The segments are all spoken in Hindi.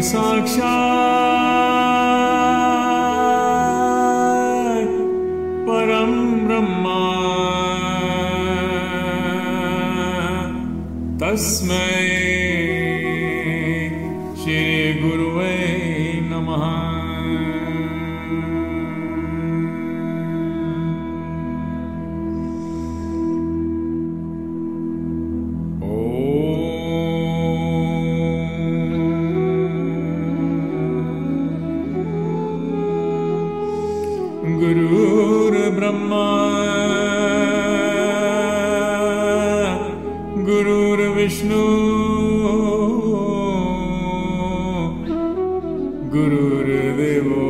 साक्षात् परम ब्रह्मा तस्मै श्री गुरुवे नमः। गुरुर्ब्रह्मा गुरुर्विष्णु गुरुर्देवो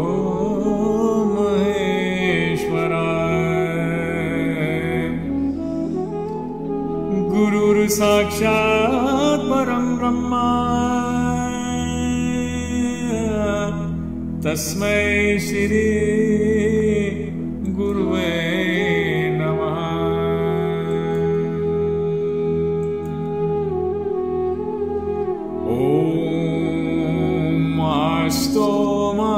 महेश्वरः। गुरुर्साक्षात् परं ब्रह्मा तस्मै श्री गुरुवे नमः। ॐ आस्तोमा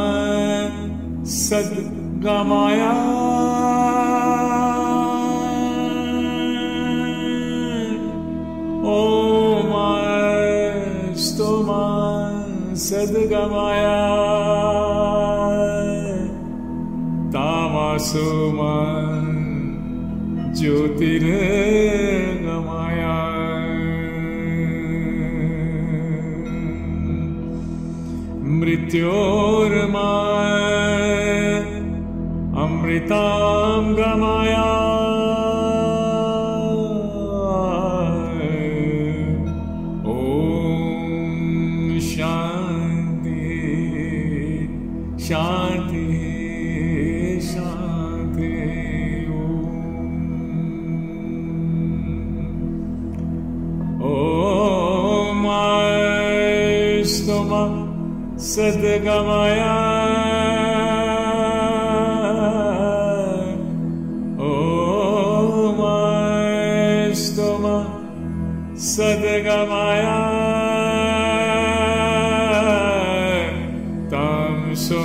sad-gamaya ॐ आस्तोमा sad-gamaya tamaso jyotir-gamaya mrtyor-ma amrutam gamaya Om Shanti Shanti Shanti Om Aastoma sad-gamaya Om Aastoma sad-gamaya tamaso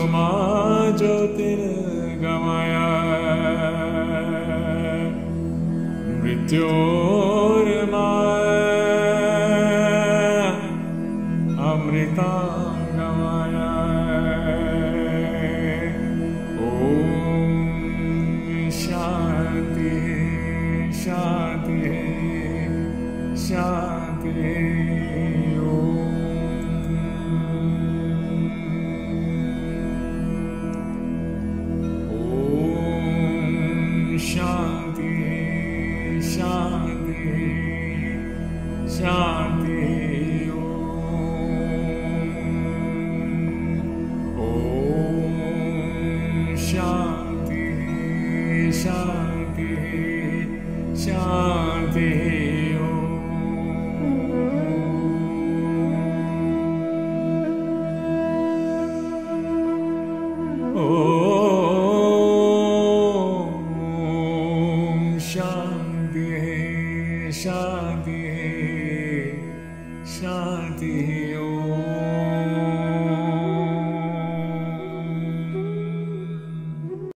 jyotir-gamaya mrtyor-ma amrutam-gamaya Om Shanti Shanti Shanti Shanti, Shanti, Shanti, Om Shanti, Shanti, Shanti.